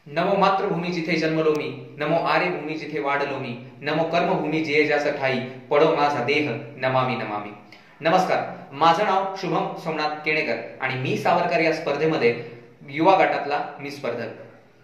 नमो मातृभूमी जिथे जन्मलो मी, नमो आर्यभूमी जिथे वाढलो मी, नमो कर्मभूमी जिये ज्यास ठाई, पडो माझा देह नमामि नमामि. नमस्कार, माझं नाव शुभम सोमनाथ केणेकर आणि मी सावरकर या स्पर्धेमध्ये युवा गटातला मी स्पर्धक.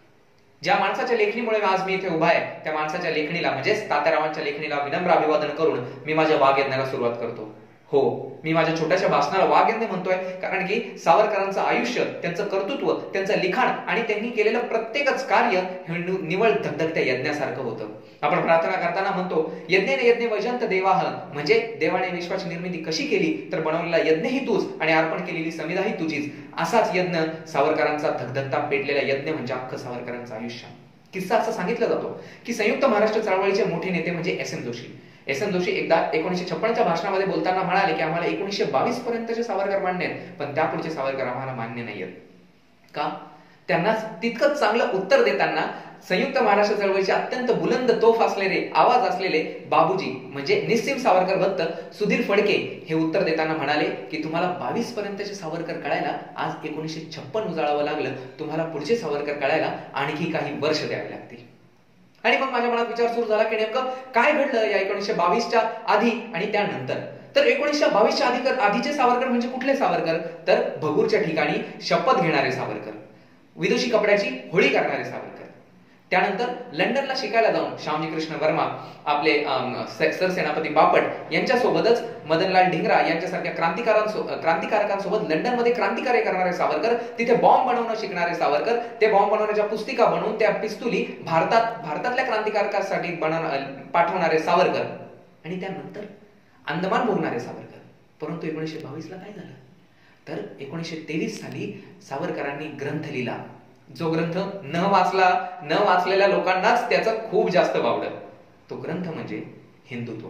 ज्या माणसाच्या लेखणीमुळे आज मी इथे उभा आहे त्या माणसाच्या लेखणीला म्हणजेच तात्यारावांच्या लेखणीला विनम्र अभिवादन करून मी माझ्या वाग्यज्ञाला सुरुवात करतो. हो, मी माझ्या छोट्याशा भाषणाला वाग्यज्ञ म्हणतोय कारण की सावरकरांचं आयुष्य, त्यांचं कर्तृत्व, त्यांचं लिखाण आणि त्यांनी केलेलं प्रत्येकच कार्य हे निवळ धगधगत्या यज्ञासारखं होतं. आपण प्रार्थना करताना म्हणतो यज्ञेने यज्ञ वैजंत देवाह, म्हणजे देवाने विश्वाची निर्मिती कशी केली तर बनवलेला यज्ञही तूच आणि अर्पण केलेली समिधाही तुझीच. असाच यज्ञ सावरकरांचा धगधगता पेटलेला यज्ञ म्हणजे अख्खं सावरकरांचं आयुष्य. किस्सा असा सांगितला जातो की संयुक्त महाराष्ट्र चळवळीचे मोठे नेते म्हणजे एस.एन. जोशी. एस.एन. जोशी एकदा 1956च्या भाषणामध्ये बोलताना म्हणाले की आम्हाला 1922 पर्यंतचे सावरकर मान्य आहेत, पण त्यापुढचे सावरकर आम्हाला मान्य नाहीयेत. का? त्यांना तितकंच चांगलं उत्तर देताना संयुक्त महाराष्ट्र चळवळीचे अत्यंत बुलंद तोफ असलेले, आवाज असलेले बाबूजी म्हणजे निस्सीम सावरकर भक्त सुधीर फडके हे उत्तर देताना म्हणाले की तुम्हाला 22 पर्यंतचे सावरकर कळायला आज 1956 उजाळावं लागलं, तुम्हाला पुढचे सावरकर कळायला आणखी काही वर्ष द्यावे लागतील. आणि मग माझ्या मनात विचार सुरू झाला की नेमकं काय घडलं या 1922च्या आधी आणि त्यानंतर. तर 1922च्या आधीचे सावरकर म्हणजे कुठले सावरकर? तर भगूरच्या ठिकाणी शपथ घेणारे सावरकर, विदुषी कपड्याची होळी करणारे सावरकर. त्यानंतर लंडनला शिकायला जाऊन श्यामजी कृष्ण वर्मा, आपले सरसेनापती बापट यांच्यासोबतच मदनलाल ढिंगरा यांच्यासारख्या क्रांतिकारकांसोबत लंडनमध्ये क्रांतिकार्य करणारे सावरकर, तिथे बॉम्ब बनवणं शिकणारे सावरकर, ते बॉम्ब बनवण्याच्या पुस्तिका बनवून त्या पिस्तुली भारतातल्या क्रांतिकारकांसाठी पाठवणारे सावरकर आणि त्यानंतर अंदमान भोगणारे सावरकर. परंतु 1922ला काय झालं तर 1923 साली सावरकरांनी ग्रंथ लिहिला, जो ग्रंथ न वाचलेल्या लोकांनाच त्याचं खूप जास्त वावडं. तो ग्रंथ म्हणजे हिंदुत्व.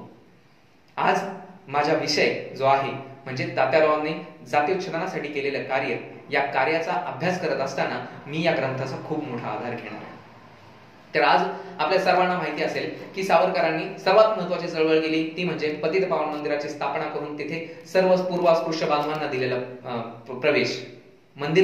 आज माझा विषय जो आहे म्हणजे तात्यारावांनी जातीउच्छेदनासाठी केलेलं कार्य, या कार्याचा अभ्यास करत असताना मी या ग्रंथाचा खूप मोठा आधार घेणार आहे. तर आज आपल्या सर्वांना माहिती असेल की सावरकरांनी सर्वात महत्वाची चळवळ केली ती म्हणजे पतित पावन मंदिराची स्थापना करून तिथे सर्व पूर्वास्पृश्य बांधवांना दिलेला प्रवेश, मंदिर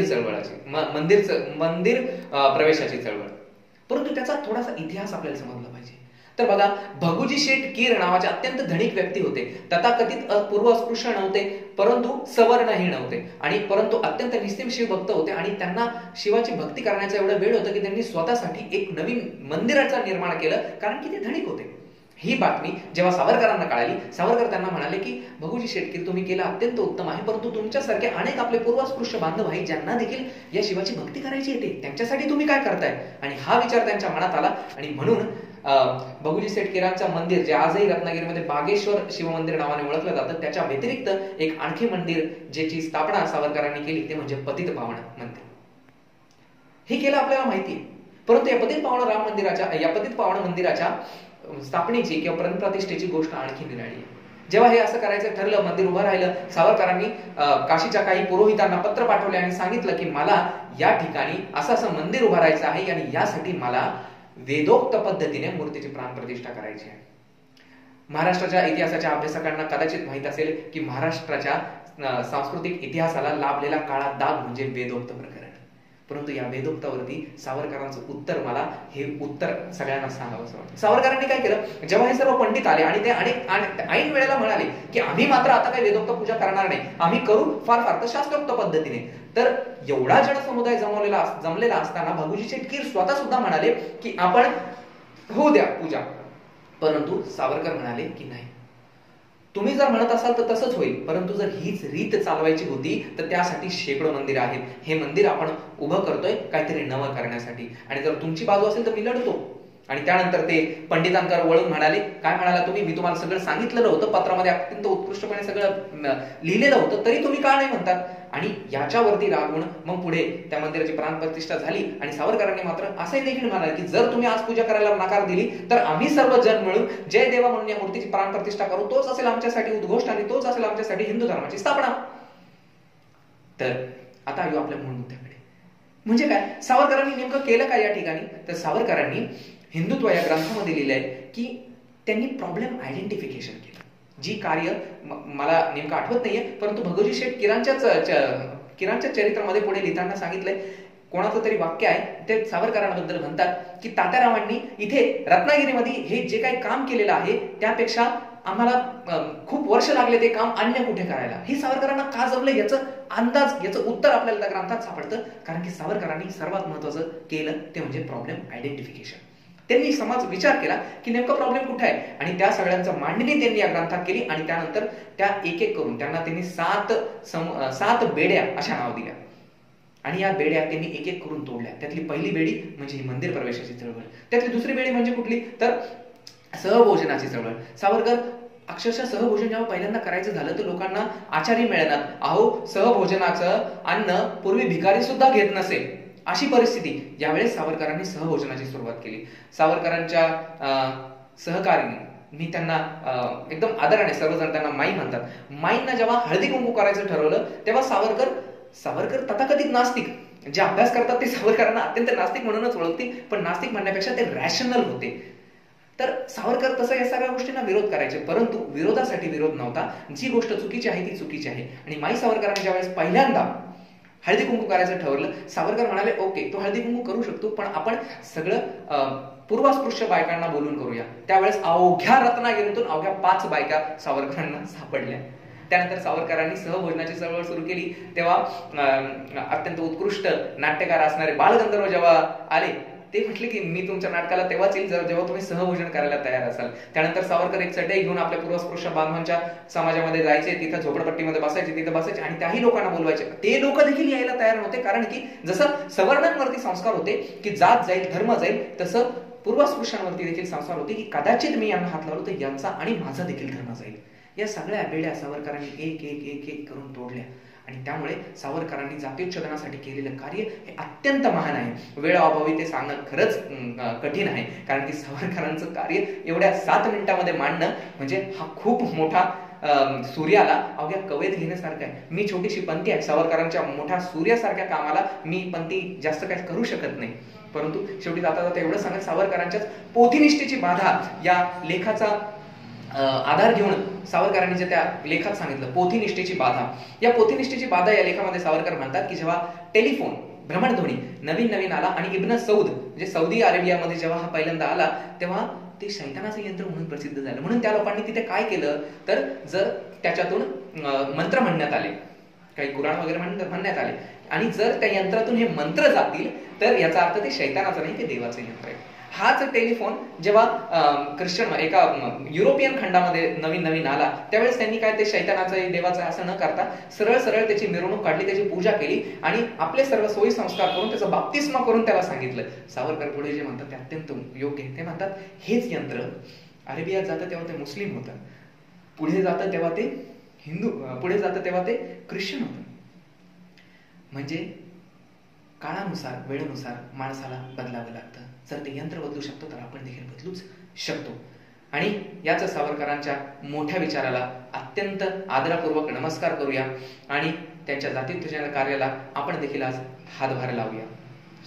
प्रवेशाची चळवळ. परंतु त्याचा थोडासा इतिहास आपल्याला समजला पाहिजे. तर बघा, भगुजी शेठ कीर नावाचे अत्यंत धनिक व्यक्ती होते. तथाकथित पूर्व अस्पृश्य नव्हते, परंतु सवर्णही नव्हते आणि परंतु अत्यंत निस्सीम शिवभक्त होते आणि त्यांना शिवाची भक्ती करण्याचा एवढा वेळ होता की त्यांनी स्वतःसाठी एक नवीन मंदिराचं निर्माण केलं, कारण की ते धनिक होते. ही बातमी जेव्हा सावरकरांना कळाली, सावरकर त्यांना म्हणाले की भगुजी शेटकीर तुम्ही केलं अत्यंत उत्तम आहे, परंतु तुमच्यासारखे अनेक आपले पूर्वास्पृश्य बांधव आहेत ज्यांना देखील या शिवाची भक्ती करायची येते, त्यांच्यासाठी तुम्ही काय करताय? आणि हा विचार त्यांच्या मनात आला आणि म्हणून भगुजी शेटकीरांचं मंदिर जे आजही रत्नागिरीमध्ये बागेश्वर शिवमंदिर नावाने ओळखलं जातं, त्याच्या व्यतिरिक्त एक आणखी मंदिर ज्याची स्थापना सावरकरांनी केली ते म्हणजे पतित पावन मंदिर. हे केलं आपल्याला माहितीये. परंतु या पतित पावन मंदिराच्या स्थापनेची किंवा प्राणप्रतिष्ठेची गोष्ट आणखी निराळी आहे. जेव्हा हे असं करायचं ठरलं, मंदिर उभं राहिलं, सावरकरांनी काशीच्या काही पुरोहितांना पत्र पाठवले आणि सांगितलं की मला या ठिकाणी असं मंदिर उभं राहायचं आहे आणि यासाठी मला वेदोक्त पद्धतीने मूर्तीची प्राणप्रतिष्ठा करायची आहे. महाराष्ट्राच्या इतिहासाच्या अभ्यासकांना कदाचित माहित असेल की महाराष्ट्राच्या सांस्कृतिक इतिहासाला लाभलेला काळा दाग म्हणजे वेदोक्त प्रकरण. परंतु या वेदोक्तावरती सावरकरांचं उत्तर, मला हे उत्तर सगळ्यांना सांगावं असं वाटतं. सावरकरांनी काय केलं, जेव्हा हे सर्व पंडित आले आणि ते ऐन वेळेला म्हणाले की आम्ही मात्र आता काही वेदोक्त पूजा करणार नाही, आम्ही करू फार तर शास्त्रोक्त पद्धतीने. तर एवढा जनसमुदाय जमलेला असताना भगुजी शेटकीर स्वतः सुद्धा म्हणाले की आपण होऊ द्या पूजा. परंतु सावरकर म्हणाले की नाही, तुम्ही जर म्हणत असाल तर तसंच होईल, परंतु जर हीच रीत चालवायची होती तर त्यासाठी शेकडो मंदिर आहेत. हे मंदिर आपण उभं करतोय काहीतरी नवं करण्यासाठी आणि जर तुमची बाजू असेल तर मी लढतो. आणि त्यानंतर ते पंडितांकडे वळून म्हणाले, काय म्हणाला तुम्ही, मी तुम्हाला सगळं सांगितलेलं होतं, पत्रामध्ये अत्यंत उत्कृष्टपणे सगळं लिहिलेलं होतं, तरी तुम्ही का नाही म्हणतात? आणि याच्यावरती रागून मग पुढे त्या मंदिराची प्राणप्रतिष्ठा झाली आणि सावरकरांनी मात्र असंही देखील म्हणाले की जर तुम्ही आज पूजा करायला नकार दिली तर आम्ही सर्व जण मिळून जय देवा म्हणून या मूर्तीची प्राणप्रतिष्ठा करू, तोच असेल आमच्यासाठी उद्घोष आणि तोच असेल आमच्यासाठी हिंदू धर्माची स्थापना. तर आता येऊ आपल्या मूळ मुद्द्याकडे. म्हणजे काय, सावरकरांनी नेमकं केलं काय या ठिकाणी? तर सावरकरांनी हिंदुत्व या ग्रंथामध्ये लिहिलंय की त्यांनी प्रॉब्लेम आयडेंटिफिकेशन केलं. जी कार्य मला नेमकं आठवत नाहीये, परंतु भगवजी शेठ किरांच्या चरित्रामध्ये पुढे लिहिताना सांगितलंय कोणाचं तरी वाक्य आहे, ते सावरकरांबद्दल म्हणतात की तात्यारावांनी इथे रत्नागिरीमध्ये हे जे काही काम केलेलं आहे त्यापेक्षा आम्हाला खूप वर्ष लागले ते काम अन्य कुठे करायला. हे सावरकरांना का जमलं याचं उत्तर आपल्याला त्या ग्रंथात सापडतं. कारण की सावरकरांनी सर्वात महत्वाचं केलं ते म्हणजे प्रॉब्लेम आयडेंटिफिकेशन. त्यांनी समाज विचार केला की नेमका प्रॉब्लेम कुठे आहे आणि त्या सगळ्यांचं मांडणी त्यांनी या ग्रंथात केली आणि त्यानंतर त्या एक एक करून त्यांना त्यांनी 7 बेड्या अशा नाव दिल्या आणि या बेड्या त्यांनी एक एक करून तोडल्या. त्यातली पहिली बेडी म्हणजे ही मंदिर प्रवेशाची चळवळ, त्यातली दुसरी बेडी म्हणजे कुठली तर सहभोजनाची चळवळ. सावरकर अक्षरशः सहभोजन जेव्हा पहिल्यांदा करायचं झालं तर लोकांना आचारी मिळणार. अहो, सहभोजनाचं अन्न पूर्वी भिकारी सुद्धा घेत नसे, अशी परिस्थिती. यावेळेस सावरकरांनी सहभोजनाची सुरुवात केली. सावरकरांच्या सहकार्याने, मी त्यांना एकदम आदराने, सर्वजण त्यांना माई म्हणतात, माईंना जेव्हा हळदी कुंकू करायचं ठरवलं तेव्हा सावरकर तथाकथित नास्तिक, जे अभ्यास करतात ते सावरकरांना अत्यंत नास्तिक म्हणूनच ओळखतील, पण नास्तिक म्हणण्यापेक्षा ते रॅशनल होते. तर सावरकर तसं या सगळ्या गोष्टींना विरोध करायचे, परंतु विरोधासाठी विरोध नव्हता. जी गोष्ट चुकीची आहे ती चुकीची आहे. आणि माई सावरकरांनी ज्यावेळेस पहिल्यांदा हळदी कुंकू करायचं ठरवलं, सावरकर म्हणाले ओके, तो हळदी कुंकू करू शकतो, पण आपण सगळं पूर्वास्पृश्य बायकांना बोलून करूया. त्यावेळेस अवघ्या रत्नागिरीतून अवघ्या 5 बायका सावरकरांना सापडल्या. त्यानंतर सावरकरांनी सहभोजनाची चळवळ सुरू केली. तेव्हा अत्यंत उत्कृष्ट नाट्यकार असणारे बालगंधर्व जेव्हा आले, ते म्हटले की मी तुमच्या नाटकाला तेव्हाच येईल जेव्हा तुम्ही सहभोजन करायला तयार असाल. त्यानंतर सावरकर एक चटई घेऊन आपल्या पूर्वस्पृश्य बांधवांच्या समाजामध्ये जायचे, तिथं झोपडपट्टीमध्ये बसायचे, तिथे बसायचे आणि त्याही लोकांना बोलवायचे. ते लोक देखील यायला तयार नव्हते, कारण की जसं सवर्णांवरती संस्कार होते की जात जाईल, धर्म जाईल, तसं पूर्वस्पृश्यांवरती देखील संस्कार होते की कदाचित मी यांना हात लावलो तर यांचा आणि माझा देखील धर्म जाईल. या सगळ्या बेड्या सावरकरांनी एक एक एक एक करून तोडल्या आणि त्यामुळे सावरकरांनी जातीच्छेदनासाठी केलेलं कार्य हे अत्यंत महान आहे. वेळाअभावी ते सांगणं खरंच कठीण आहे, कारण की सावरकरांचं कार्य एवढ्या 7 मिनिटांमध्ये मांडणं म्हणजे हा खूप मोठा सूर्याला अवघ्या कवेत घेण्यासारखं आहे. मी छोटीशी पंथी आहे, सावरकरांच्या मोठ्या सूर्यासारख्या कामाला मी पंथी जास्त काही करू शकत नाही. परंतु शेवटी जाता जाता एवढं सांगत, सावरकरांच्याच पोथीनिष्ठेची बाधा या लेखाचा आधार घेऊन सावरकरांनी जे त्या लेखात सांगितलं, पोथीनिष्ठेची बाधा. या पोथीनिष्ठेची बाधा या लेखामध्ये सावरकर म्हणतात की जेव्हा टेलिफोन, भ्रमणध्वनी नवीन आला आणि इब्न सौद म्हणजे सौदी अरेबियामध्ये जेव्हा हा पहिल्यांदा आला, तेव्हा ते शैतानाचं यंत्र म्हणून प्रसिद्ध झालं. म्हणून त्या लोकांनी तिथे काय केलं तर जर त्याच्यातून मंत्र म्हणण्यात आले, काही कुराण वगैरे म्हणण्यात आले, आणि जर त्या यंत्रातून हे मंत्र जातील तर याचा अर्थ ते शैतानाचं नाही, ते देवाचं यंत्र आहे. हाच टेलिफोन जेव्हा ख्रिश्चन एका युरोपियन खंडामध्ये नवीन आला, त्यावेळेस त्यांनी काय ते शैतानाचं देवाचं असं न करता सरळ त्याची मिरवणूक काढली, त्याची पूजा केली आणि आपले सर्व सोयी संस्कार करून त्याचा बाप्तिस्मा करून त्याला सांगितलं. सावरकर पुढे जे म्हणतात ते अत्यंत योग्य आहे. ते म्हणतात हेच यंत्र अरेबियात जातं तेव्हा ते मुस्लिम होतं, पुढे जातं तेव्हा ते हिंदू, पुढे जातं तेव्हा ते ख्रिश्चन होतं. म्हणजे काळानुसार, वेळेनुसार माणसाला बदलावं लागतं. जर ते यंत्र बदलू शकतो तर आपण देखील बदलूच शकतो. आणि याच सावरकरांच्या मोठ्या विचाराला अत्यंत आदरपूर्वक नमस्कार करूया आणि त्यांच्या जातीत्वच्या कार्याला आपण देखील आज हातभार लावूया.